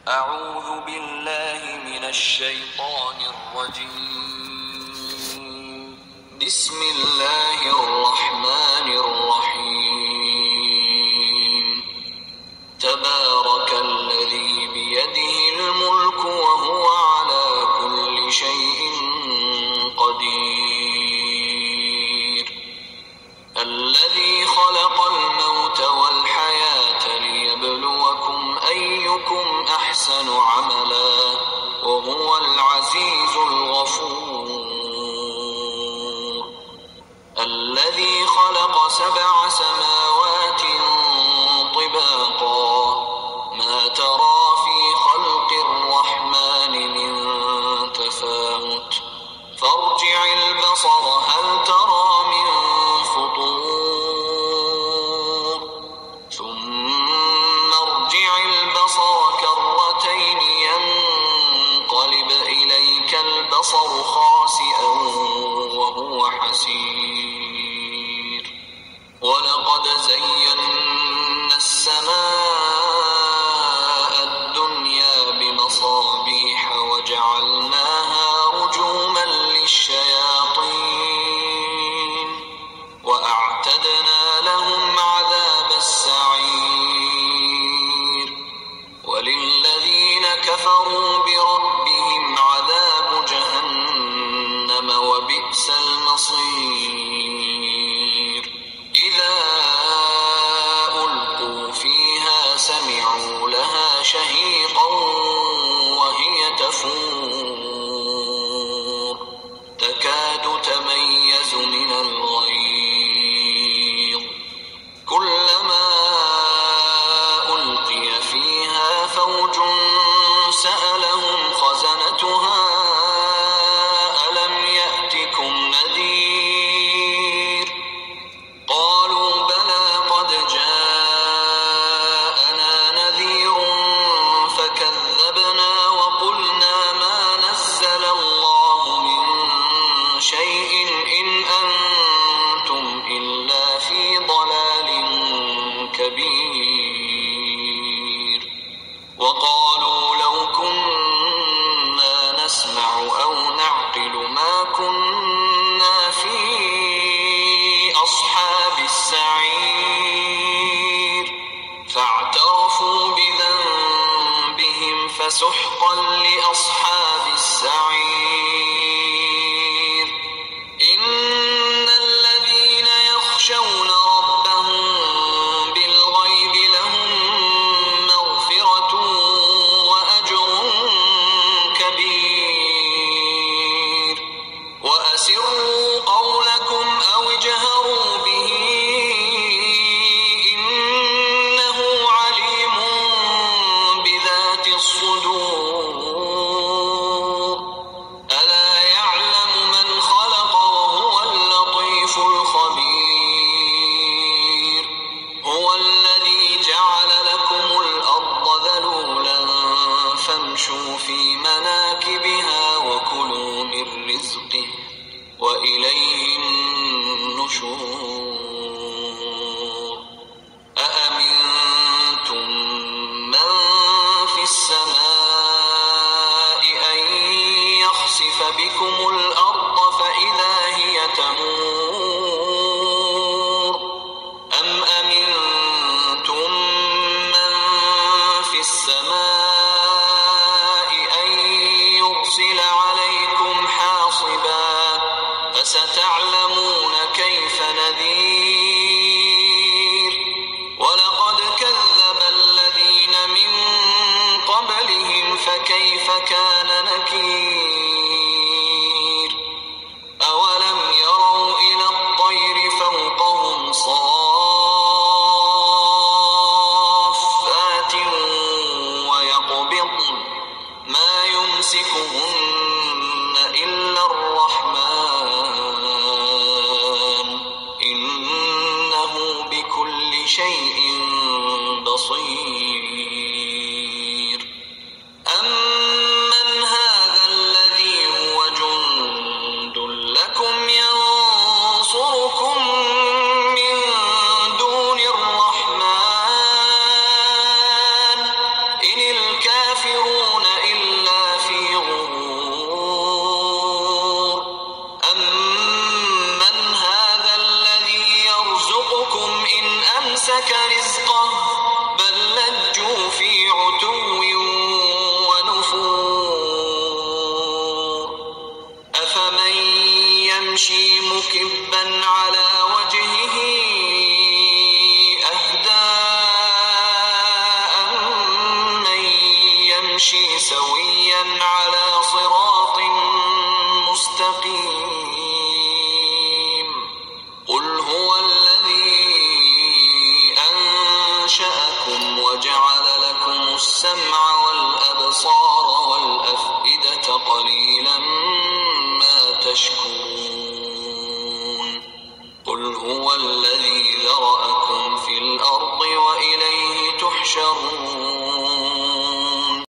أعوذ بالله من الشيطان الرجيم. بسم الله الرحمن الرحيم. تبارك الذي بيده الملك وهو على كل شيء قدير. الذي خلق الموت والحياة ليبلوكم أيكم أحسن عملا وهو العزيز الغفور. الذي خلق 7 سماوات طباقا ما ترى في خلق الرحمن من تفاوت فارجع البصر هل ترى من فطور ثم ارجع البصر كرتين ينقلب إليك البصر خاسئا وهو حسير. ولقد زينا السماء الدنيا بمصابيح وجعلناها رجوما للشياطين وأعتدنا لهم عذاب السعير. وللذين كفروا بربهم عذاب جهنم وبئس المصير. إذا ألقوا فيها سمعوا لها شهيقا وهي تفور تكاد تميز من الغيظ كلما ألقي فيها فوج سألهم خزنتها ألم يأتكم نذير قالوا بلى قد جاءنا نذير فكذبنا وقلنا ما نزل الله من شيء إن أنتم إلا في ضلال كبير. وقالوا لو كنا نسمع أو نعقل ما كنا في أصحاب السعير فاعترفوا بذنبهم فسحقا لأصحاب السعير. إن الذين يخشون ربهم بالغيب لهم مغفرة وأجر كبير. وأسروا قولكم أو اجهروا به إنه عليم بذات الصدور. ألا يعلم من خلق وهو اللطيف الخبير. هو الذي جعل لكم الأرض ذلولا فامشوا في مناكبها وكلوا من رزقه وإليه النشور. أأمنتم من في السماء أن يخسف بكم الأرض فإذا هي تمور أم أمنتم من في السماء أن يرسل عليكم حاصبا فستعلمون كيف نذير. ولقد كذب الذين من قبلهم فكيف كان نكير. أولم يروا إلى الطير فوقهم صافات ويقبضن ما يمسكهن إلا الرحمن إنه بكل شيء بصير. أمن هذا الذي هو جند لكم ينصركم من دون الرحمن إن الكافرون سويا على صراط مستقيم قل هو الذي أنشأكم وجعل لكم السمع والأبصار والأفئدة قليلا ما تشكرون قل هو الذي ذرأكم في الأرض وإليه تحشرون